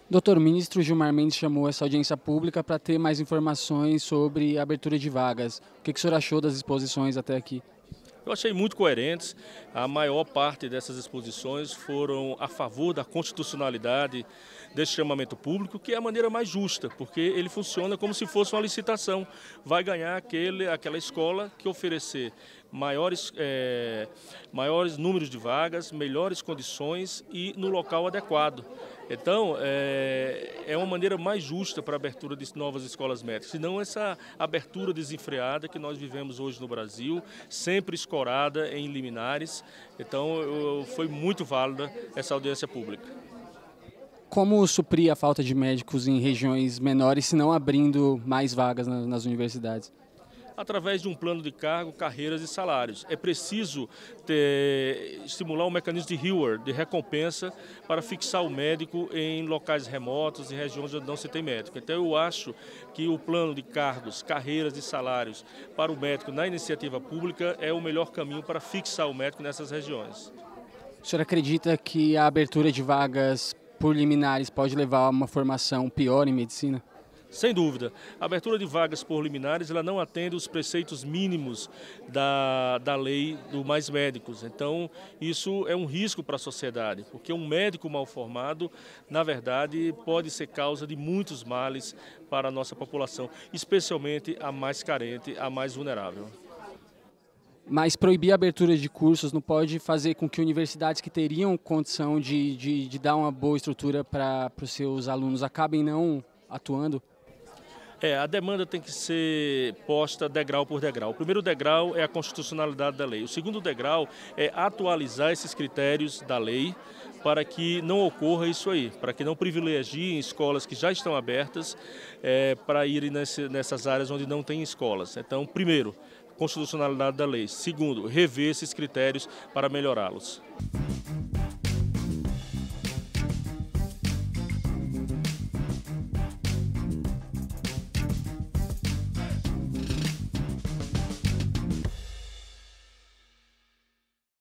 Doutor, o ministro Gilmar Mendes chamou essa audiência pública para ter mais informações sobre a abertura de vagas. O que o senhor achou das exposições até aqui? Eu achei muito coerentes. A maior parte dessas exposições foram a favor da constitucionalidade desse chamamento público, que é a maneira mais justa, porque ele funciona como se fosse uma licitação. Vai ganhar aquela escola que oferecer maiores números de vagas, melhores condições e no local adequado. Então, é uma maneira mais justa para a abertura de novas escolas médicas, senão essa abertura desenfreada que nós vivemos hoje no Brasil, sempre escorada em liminares. Então, foi muito válida essa audiência pública. Como suprir a falta de médicos em regiões menores, se não abrindo mais vagas nas universidades? Através de um plano de cargo, carreiras e salários. É preciso estimular um mecanismo de reward, de recompensa, para fixar o médico em locais remotos, em regiões onde não se tem médico. Então eu acho que o plano de cargos, carreiras e salários para o médico na iniciativa pública é o melhor caminho para fixar o médico nessas regiões. O senhor acredita que a abertura de vagas por liminares pode levar a uma formação pior em medicina? Sem dúvida. A abertura de vagas por liminares ela não atende os preceitos mínimos da lei do Mais Médicos. Então, isso é um risco para a sociedade, porque um médico mal formado, na verdade, pode ser causa de muitos males para a nossa população, especialmente a mais carente, a mais vulnerável. Mas proibir a abertura de cursos não pode fazer com que universidades que teriam condição de dar uma boa estrutura para os seus alunos acabem não atuando? A demanda tem que ser posta degrau por degrau. O primeiro degrau é a constitucionalidade da lei. O segundo degrau é atualizar esses critérios da lei para que não ocorra isso aí, para que não privilegiem escolas que já estão abertas para irem nessas áreas onde não tem escolas. Então, primeiro, constitucionalidade da lei. Segundo, rever esses critérios para melhorá-los.